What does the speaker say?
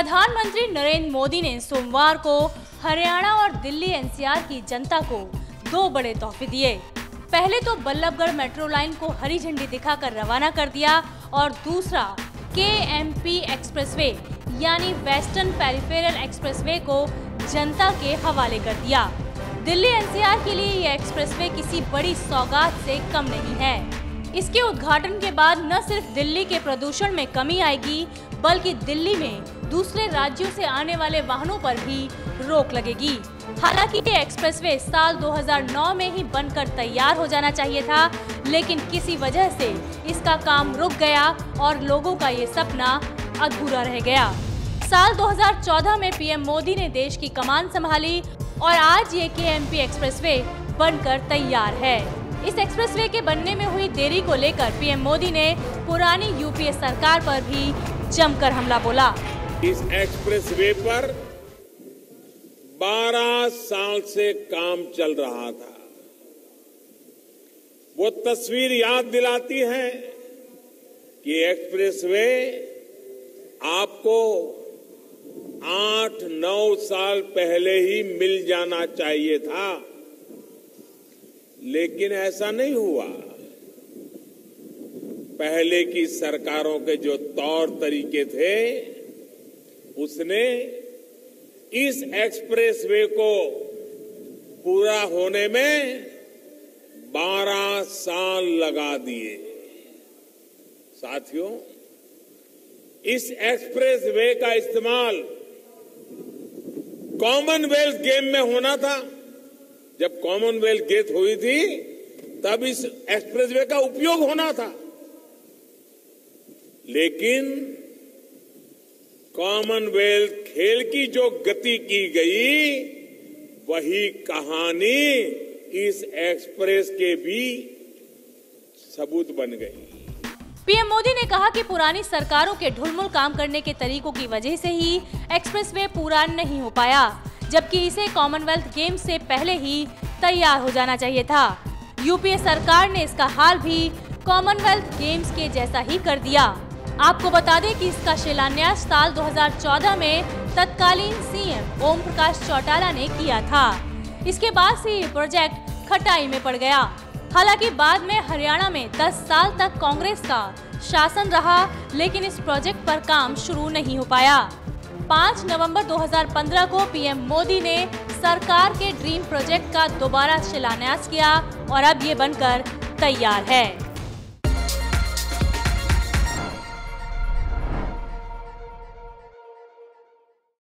प्रधानमंत्री नरेंद्र मोदी ने सोमवार को हरियाणा और दिल्ली एनसीआर की जनता को दो बड़े तोहफे दिए। पहले तो बल्लभगढ़ मेट्रो लाइन को हरी झंडी दिखाकर रवाना कर दिया और दूसरा केएमपी एक्सप्रेसवे यानी वेस्टर्न पेरिफेरल एक्सप्रेसवे को जनता के हवाले कर दिया। दिल्ली एनसीआर के लिए यह एक्सप्रेसवे किसी बड़ी सौगात से कम नहीं है। इसके उद्घाटन के बाद न सिर्फ दिल्ली के प्रदूषण में कमी आएगी, बल्कि दिल्ली में दूसरे राज्यों से आने वाले वाहनों पर भी रोक लगेगी। हालांकि ये एक्सप्रेसवे साल 2009 में ही बनकर तैयार हो जाना चाहिए था, लेकिन किसी वजह से इसका काम रुक गया और लोगों का ये सपना अधूरा रह गया। साल 2014 में पीएम मोदी ने देश की कमान संभाली और आज ये केएमपी एक्सप्रेसवे बनकर तैयार है। इस एक्सप्रेसवे के बनने में हुई देरी को लेकर पीएम मोदी ने पुरानी यूपीए सरकार पर भी जमकर हमला बोला। इस एक्सप्रेसवे पर 12 साल से काम चल रहा था। वो तस्वीर याद दिलाती है कि एक्सप्रेसवे आपको 8-9 साल पहले ही मिल जाना चाहिए था, लेकिन ऐसा नहीं हुआ। पहले की सरकारों के जो तौर तरीके थे, उसने इस एक्सप्रेसवे को पूरा होने में 12 साल लगा दिए। साथियों, इस एक्सप्रेसवे का इस्तेमाल कॉमनवेल्थ गेम में होना था। जब कॉमनवेल्थ गेम हुई थी, तब इस एक्सप्रेसवे का उपयोग होना था, लेकिन कॉमनवेल्थ खेल की जो गति की गई, वही कहानी इस एक्सप्रेस के भी सबूत बन गई। पीएम मोदी ने कहा कि पुरानी सरकारों के ढुलमुल काम करने के तरीकों की वजह से ही एक्सप्रेसवे पूरा नहीं हो पाया, जबकि इसे कॉमनवेल्थ गेम्स से पहले ही तैयार हो जाना चाहिए था। यूपीए सरकार ने इसका हाल भी कॉमनवेल्थ गेम्स के जैसा ही कर दिया। आपको बता दें कि इसका शिलान्यास साल 2014 में तत्कालीन सीएम ओम प्रकाश चौटाला ने किया था। इसके बाद से ये प्रोजेक्ट खटाई में पड़ गया। हालांकि बाद में हरियाणा में 10 साल तक कांग्रेस का शासन रहा, लेकिन इस प्रोजेक्ट पर काम शुरू नहीं हो पाया। 5 नवंबर 2015 को पीएम मोदी ने सरकार के ड्रीम प्रोजेक्ट का दोबारा शिलान्यास किया और अब ये बनकर तैयार है।